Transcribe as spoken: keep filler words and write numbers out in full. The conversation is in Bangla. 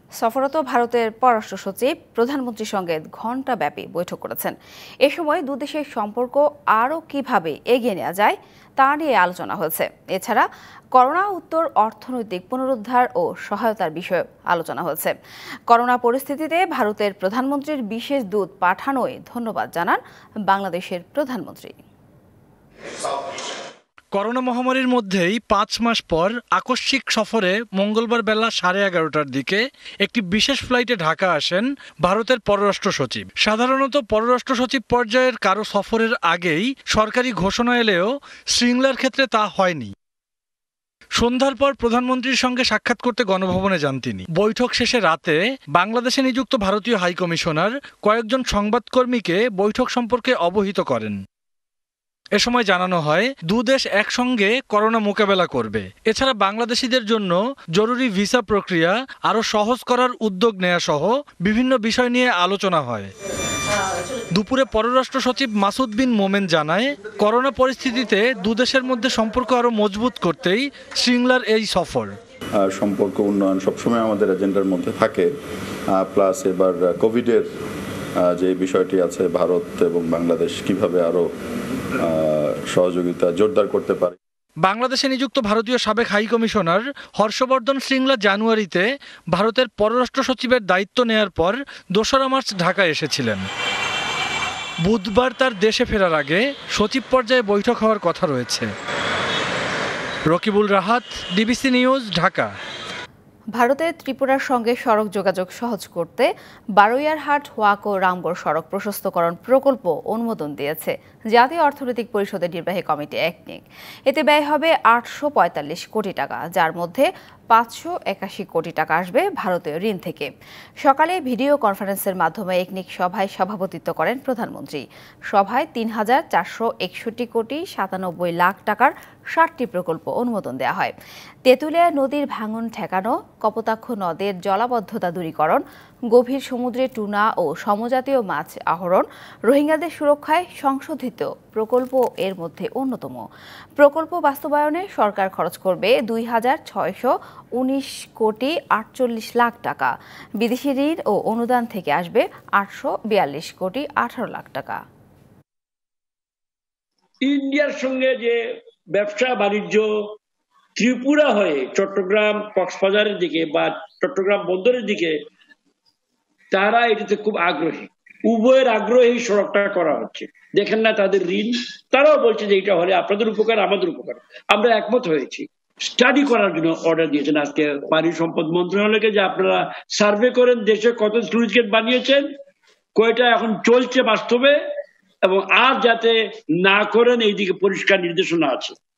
সফররত ভারতের পররাষ্ট্র সচিব প্রধানমন্ত্রীর সঙ্গে ঘণ্টাব্যাপী বৈঠক করেছেন। এ সময় দুদেশের সম্পর্ক আরও কিভাবে এগিয়ে নেওয়া যায় তা নিয়ে আলোচনা হয়েছে। এছাড়া করোনা উত্তর অর্থনৈতিক পুনরুদ্ধার ও সহায়তার বিষয়ে আলোচনা হয়েছে। করোনা পরিস্থিতিতে ভারতের প্রধানমন্ত্রীর বিশেষ দূত পাঠানোয় ধন্যবাদ জানান বাংলাদেশের প্রধানমন্ত্রী। করোনা মহামারীর মধ্যেই পাঁচ মাস পর আকস্মিক সফরে মঙ্গলবার বেলা সাড়ে এগারোটার দিকে একটি বিশেষ ফ্লাইটে ঢাকা আসেন ভারতের পররাষ্ট্র সচিব। সাধারণত পররাষ্ট্র সচিব পর্যায়ের কারো সফরের আগেই সরকারি ঘোষণা এলেও শৃঙ্খলার ক্ষেত্রে তা হয়নি। সন্ধ্যার পর প্রধানমন্ত্রীর সঙ্গে সাক্ষাৎ করতে গণভবনে যান তিনি। বৈঠক শেষে রাতে বাংলাদেশে নিযুক্ত ভারতীয় হাইকমিশনার কয়েকজন সংবাদকর্মীকে বৈঠক সম্পর্কে অবহিত করেন। এ সময় জানানো হয় দুদেশ একসঙ্গে করোনা মোকাবেলা করবে। এছাড়া বাংলাদেশিদের জন্য জরুরি ভিসা প্রক্রিয়া আরও সহজ করার উদ্যোগ নেওয়া সহ বিভিন্ন বিষয় নিয়ে আলোচনা হয়। দুপুরে পররাষ্ট্র সচিব মাসুদ বিন মোমেন জানায়, করোনা পরিস্থিতিতে দুদেশের মধ্যে সম্পর্ক আরও মজবুত করতেই শৃঙ্খলার এই সফর। সম্পর্ক উন্নয়ন সবসময় আমাদের এজেন্ডার মধ্যে থাকে। প্লাস এবার কোভিডের যে বিষয়টি আছে, ভারত এবং বাংলাদেশ কিভাবে আরো সহযোগিতা জোরদার করতে পারে। বাংলাদেশে নিযুক্ত ভারতীয় সাবেক হাই কমিশনার হর্ষবর্ধন শ্রিংলা জানুয়ারিতে ভারতের পররাষ্ট্র সচিবের দায়িত্ব নেয়ার পর দোসরা মার্চ ঢাকায় এসেছিলেন। বুধবার তার দেশে ফেরার আগে সচিব পর্যায়ে বৈঠক হওয়ার কথা রয়েছে। Rakibul Rahat, DBC news, Dhaka. ভারতের ত্রিপুরার সঙ্গে সড়ক যোগাযোগ সহজ করতে বারৈয়ারহাট ওয়াকো রামগড় সড়ক প্রশস্তকরণ প্রকল্প অনুমোদন দিয়েছে জাতীয় অর্থনৈতিক পরিষদের নির্বাহী কমিটি একনিক। এতে ব্যয় হবে আটশো পঁয়তাল্লিশ কোটি টাকা, যার মধ্যে পাঁচশো একাশি কোটি টাকা আসবে ভারতীয় ঋণ থেকে। সকালে ভিডিও কনফারেন্সের মাধ্যমে একনিক সভায় সভাপতিত্ব করেন প্রধানমন্ত্রী। সভায় তিন হাজার চারশো একষট্টি কোটি সাতানব্বই লাখ টাকার ষাটটি প্রকল্প অনুমোদন দেওয়া হয়। তেঁতুলিয়া নদীর ভাঙন ঠেকানো, কপোতাক্ষ নদের জলাবদ্ধতা দূরীকরণ, গভীর সমুদ্রে টুনা ও সমজাতীয় মাছ আহরণ, রোহিঙ্গাদের সুরক্ষায় সংশোধিত প্রকল্প এর মধ্যে অন্যতম। প্রকল্প বাস্তবায়নে সরকার খরচ করবে দুই হাজার ছয়শো উনিশ কোটি আটচল্লিশ লাখ টাকা। বিদেশি ঋণ ও অনুদান থেকে আসবে আটশো বিয়াল্লিশ কোটি আঠারো লাখ টাকা। ইন্ডিয়ার সঙ্গে যে ব্যবসা বাণিজ্য ত্রিপুরা হয়ে চট্টগ্রাম কক্সবাজারের দিকে বা চট্টগ্রাম বন্দরের দিকে, তারা এটাতে খুব আগ্রহী। উভয়ের আগ্রহী সড়কটা করা হচ্ছে। দেখেন না তাদের ঋণ, তারাও বলছে যে এটা হলে আপনাদের উপকার, আমাদের উপকার। আমরা একমত হয়েছি। স্টাডি করার জন্য অর্ডার দিয়েছেন আজকে পানি সম্পদ মন্ত্রণালয়কে, যে আপনারা সার্ভে করেন দেশে কত স্লুইস গেট বানিয়েছেন, কয়টা এখন চলছে বাস্তবে, এবং আর যাতে না করেন এই দিকে পরিষ্কার নির্দেশনা আছে।